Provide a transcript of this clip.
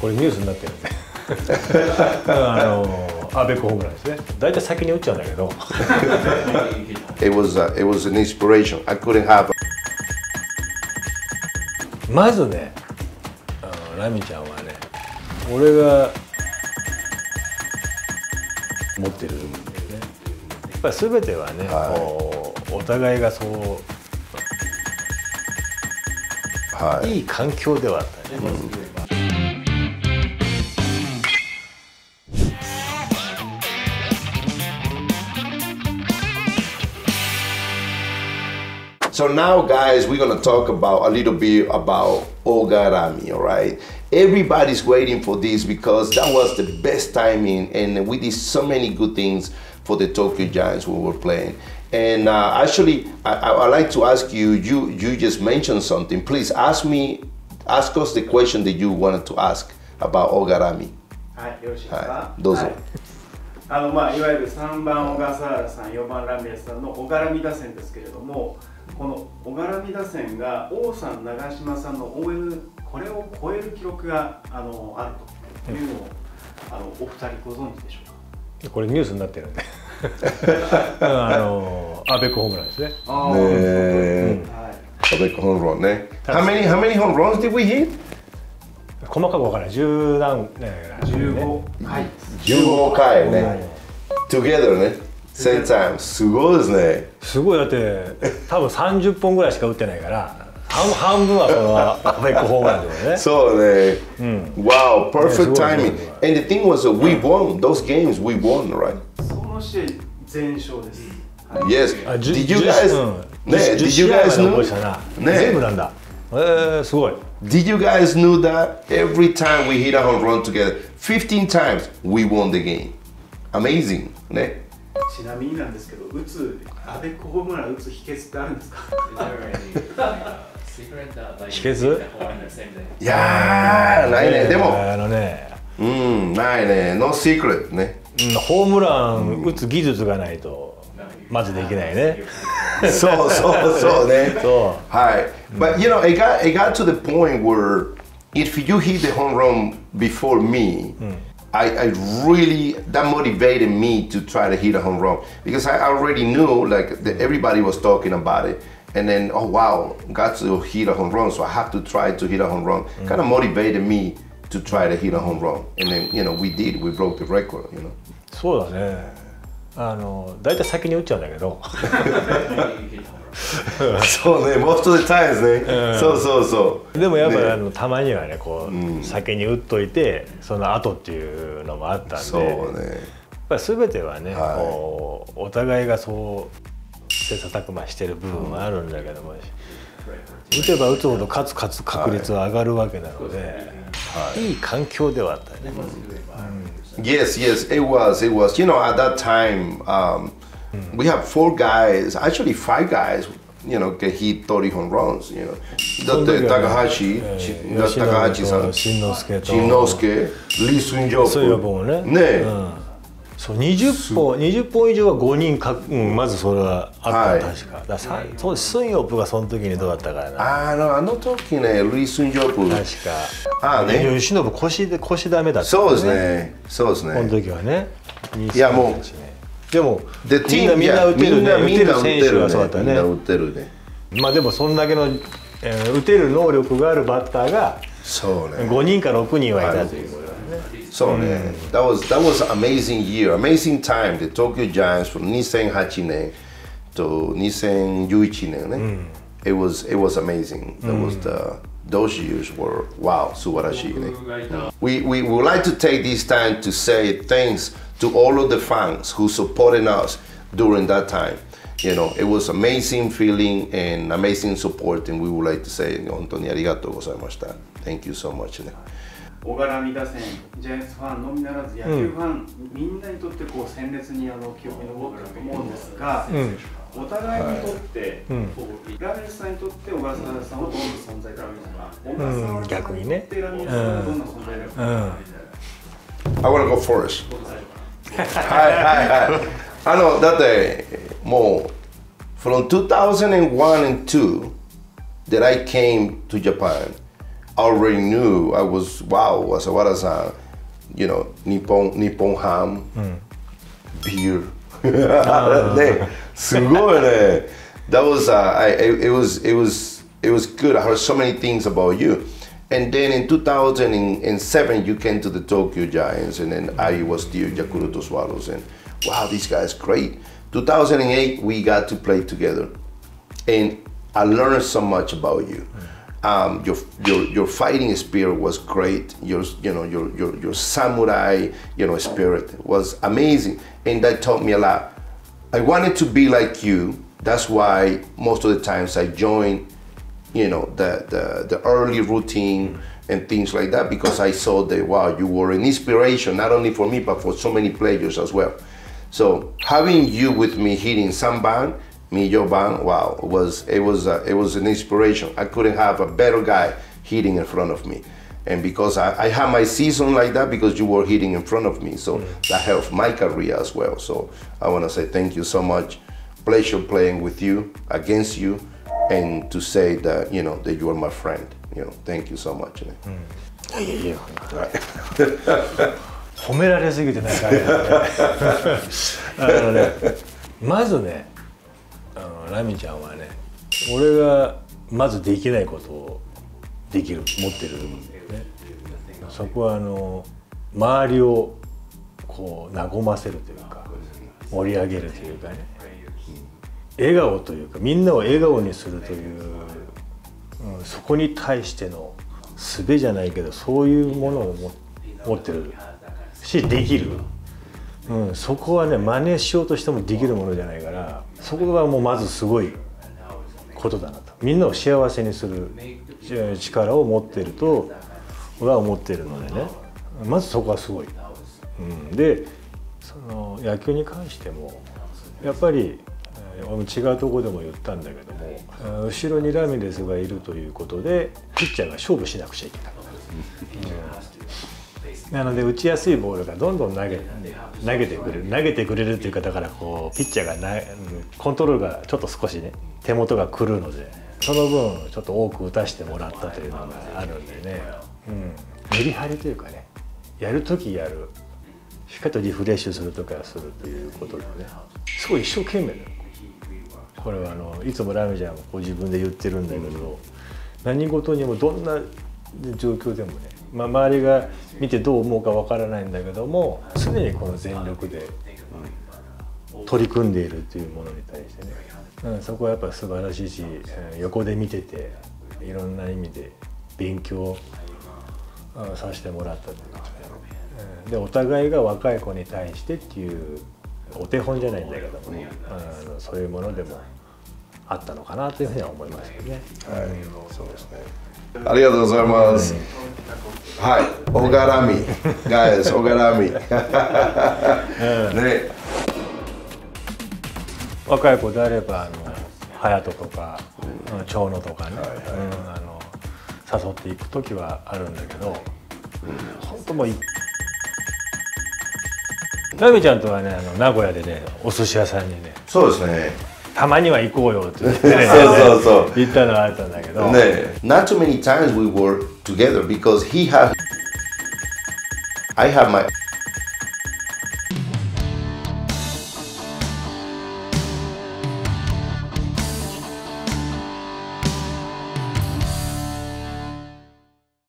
これニュースになってるんでアベックホームランですね。大体先に打っちゃうんだけど It was an inspiration. I couldn't have. まずね、ラミちゃんはね、俺が持ってるんだよね。やっぱり全てはね、こうお互いがそう、いい環境ではあったね。 So now, guys, we're gonna talk about a little bit about Ogarami, all right? Everybody's waiting for this because that was the best timing, and we did so many good things for the Tokyo Giants when we were playing. And actually, I'd like to ask you, you just mentioned something. Please ask us the question that you wanted to ask about Ogarami. はい、よろしいですか。 どうぞ。 いわゆる3番小笠原さん、4番ラミレスさんの小柄見打線ですけれども、この小柄見打線が王さん、長嶋さんの ON これを超える記録があるというのをお二人ご存知でしょうか。 これニュースになってるんでアベックホームランですね。 アベックホームランね。How many home runs did we hit? 細かく分からない。10何 15回。 15回ね。Together ね。10 times。すごいですね。 すごい。だって多分30本ぐらいしか打ってないから半分はこのアベックホームランだよね。 そうね。Wow, perfect timing. And the thing was that we won those games. We won, right? その試合全勝です。 Yes. Did you guys? ね、Did you guys know? 全部なんだ。すごい。 Did you guys know that every time we hit a home run together, 15 times we won the game? Amazing, ね。 ちなみになんですけど、アベックホームラン打つ秘訣ってあるんですか？ 秘訣？ いやー、ないね。でもないね。No secret ね。 ホームラン打つ技術がないとまずできないね。 そうね。はい。But you know, it got to the point where if you hit the home run before me, I really, that motivated me to try to hit a home run because I already knew like that everybody was talking about it. And then, oh wow, got to hit a home run, so I have to try to hit a home run. Kind of motivated me to try to hit a home run. And then, you know, we did. We broke the record, you know. そうだね。だいたい先に打っちゃうんだけど。 そうね、most of the times ね。そう。 でもやっぱりたまにはね、こう先に打っといて、その後っていうのもあったんで。そうね。やっぱり全てはね、こうお互いがそう切磋琢磨してる部分はあるんだけども、打てば打つほど勝つ確率は上がるわけなので、いい環境ではあったね。 Yes, it was. You know, at that time, we have 4 guys, actually 5 guys, you know, can hit 30 home runs, you know. だって高橋さん、 新之助、 李寸ジョそういうもんね。そう20本以上は5人まずそれはあった確か。そうスンヨプがその時にどうだったからな。 あの時ね、李寸ジョプ。確か。ね。吉信腰ダメだった。 そうですね。この時はね。 いやもう。 でもみんな打てるね。打てる選手はそうだったね。みんな打てるね。 まあでもそんだけの打てる能力があるバッターが5人か6人はいたということだね。 そうね。That was amazing year, amazing time. The Tokyo Giants from 2008年と2011年ね。It was amazing. Those years were wow, 素晴らしいね。We would like to take this time to say thanks to all of the fans who supported us during that time. You know, it was amazing feeling and amazing support, and we would like to say 本当にありがとうございました。Thank you so much ね。 小柄見打線、ジャイアンツファンのみならず野球ファン、みんなにとってこう鮮烈に記憶に残ってると思うんですが、お互いにとって、ラミレスさんにとって小笠原さんはどんな存在か小笠原さんにとってラミレスさんはどんな存在だか。 I want to go first. はい。だってもう from 2001 and 2 that I came to Japan, already knew. I was wow. What is you know, Nippon ham, beer. ね、すごいね。That was it was good. I heard so many things about you. And then in 2007, you came to the Tokyo Giants, and then I was the Yakuruto Swallows. And wow, this guy is great. 2008, we got to play together, and I learned so much about you. Your fighting spirit was great. Your samurai spirit was amazing, and that taught me a lot. I wanted to be like you. That's why most of the times I joined, the early routine and things like that, because I saw that wow, you were an inspiration not only for me but for so many players as well. So having you with me hitting Samban, Miyoban, wow, it was an inspiration. I couldn't have a better guy hitting in front of me. And because I had my season like that because you were hitting in front of me, so that helped my career as well. So I want to say thank you so much. Pleasure playing with you, against you, and to say that that you are my friend. Thank you so much. いや褒められすぎてないからね。まずね、ラミちゃんはね、俺がまずできないことをできる、持ってるんだよね。そこは周りをこう和ませるというか、盛り上げるというかね、笑顔というか、みんなを笑顔にするという、そこに対しての術じゃないけど、そういうものを持ってるし、できる。そこはね、真似しようとしてもできるものじゃないから、そこがもうまずすごいことだなと。みんなを幸せにする力を持ってると俺は思ってるのでね、まずそこはすごい。で、その野球に関してもやっぱり違うところでも言ったんだけども、後ろにラミレスがいるということでピッチャーが勝負しなくちゃいけない。なので打ちやすいボールがどんどん投げてくれるっていうか、だからこうピッチャーがコントロールがちょっと少しね手元が狂うので、その分ちょっと多く打たせてもらったというのがあるんでね、メリハリというかね、やるときやる、しっかりとリフレッシュするときはするということでね、すごい一生懸命だよ。これはいつもラミちゃんもこう自分で言ってるんだけど、何事にもどんな状況でもね、周りが見てどう思うかわからないんだけども、常にこの全力で取り組んでいるというものに対してね、そこはやっぱり素晴らしいし、横で見てていろんな意味で勉強させてもらったというかね、でお互いが若い子に対してっていうお手本じゃないんだけどもね、そういうものでもあったのかなというふうには思いますよね。 そうですね。ありがとうございます。はい、おがらみ、guys、おがらみ。ね。 若い子であれば隼人とか長野とかね、誘っていく時はあるんだけど、本当もうラミちゃんとはね、名古屋でね、お寿司屋さんにね、 そうですね、 たまには行こうよって言ってね、 そう言ったのがあったんだけどね。Not too many times we were together because I have my